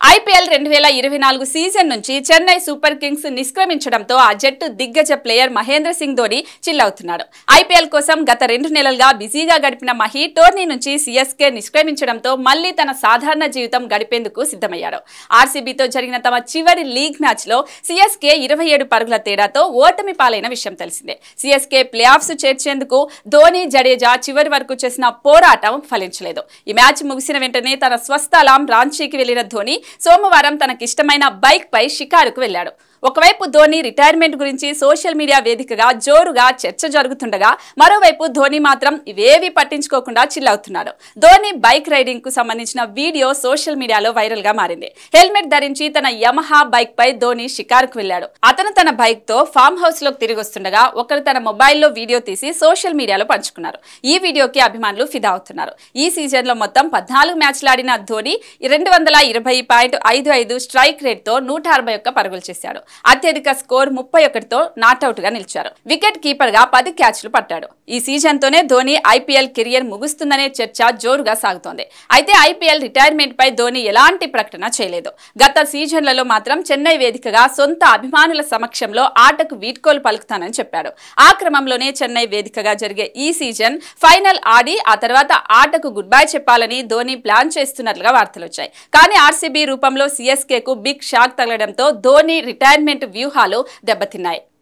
IPL 2024 season నుంచి Chennai super Kings నిష్క్రమించడంతో ఆ జట్టు దిగ్గజ ప్లేయర్ మహేంద్ర సింగ్ ధోని చిల్లవుతున్నాడు. IPL కోసం గత 2 నెలలుగా బిజీగా గడిపిన మహి టోర్నీ నుంచి CSK నిష్క్రమించడంతో మళ్లీ తన సాధారణ జీవితం గడిపేందుకు సిద్ధమయ్యాడు. RCBతో జరిగిన తమ చివరి లీగ్ మ్యాచ్లో CSK 27 పరుగుల తేడాతో ఓటమి పాలైన విషయం తెలిసిందే. CSK ప్లే ఆఫ్స్ చేర్చేందుకు ధోని, జడేజా చివరి వరకు చేసిన పోరాటం ఫలించలేదు. ఈ మ్యాచ్ ముగిసిన వెంటనే తన స్వస్థలం రాంచీకి వెళ్లిన ధోని సోమవారం తనకిష్టమైన బైక్ పై షికారుకు వెళ్లాడు. ఒకవైపు ధోని రిటైర్మెంట్ గురించి సోషల్ మీడియా వేదికగా జోరుగా చర్చ జరుగుతుండగా, మరోవైపు ధోని మాత్రం ఇవేవి పట్టించుకోకుండా చిల్లవుతున్నాడు. ధోని బైక్ రైడింగ్ కు సంబంధించిన వీడియో సోషల్ మీడియాలో వైరల్ గా మారింది. హెల్మెట్ ధరించి తన యమహా బైక్ పై ధోని షికారుకు వెళ్లాడు. అతను తన బైక్ తో ఫామ్ హౌస్ లోకి తిరిగి వస్తుండగా ఒకరు తన మొబైల్లో వీడియో తీసి సోషల్ మీడియాలో పంచుకున్నారు. ఈ వీడియోకి అభిమానులు ఫిదా అవుతున్నారు. ఈ సీజన్ లో మొత్తం 14 మ్యాచ్లు ఆడిన ధోని 220.55 స్ట్రైక్ రేట్ తో 161 పరుగులు చేశాడు. అత్యధిక స్కోర్ 31తో నాట్అవుట్ గా నిలిచారు. వికెట్ కీపర్ గా 10 క్యాచ్లు పట్టాడు. ఈ సీజన్ తోనే ధోని IPL కెరియర్ ముగుస్తుందనే చర్చ జోరుగా సాగుతోంది. అయితే IPL రిటైర్మెంట్ పై ధోని ఎలాంటి ప్రకటన చేయలేదు. గత సీజన్లలో మాత్రం చెన్నై వేదికగా సొంత అభిమానుల సమక్షంలో ఆటకు వీడ్కోలు పలుకుతానని చెప్పాడు. ఆ క్రమంలోనే చెన్నై వేదికగా జరిగే ఈ సీజన్ ఫైనల్ ఆడి ఆ తర్వాత ఆటకు గుడ్ బై చెప్పాలని ధోని ప్లాన్ చేస్తున్నట్లుగా వార్తలు వచ్చాయి. కానీ RCB రూపంలో CSK కు బిగ్ షాక్ తగలడంతో ధోని రిటైర్మెంట్ వ్యూహాలు దెబ్బతిన్నాయి.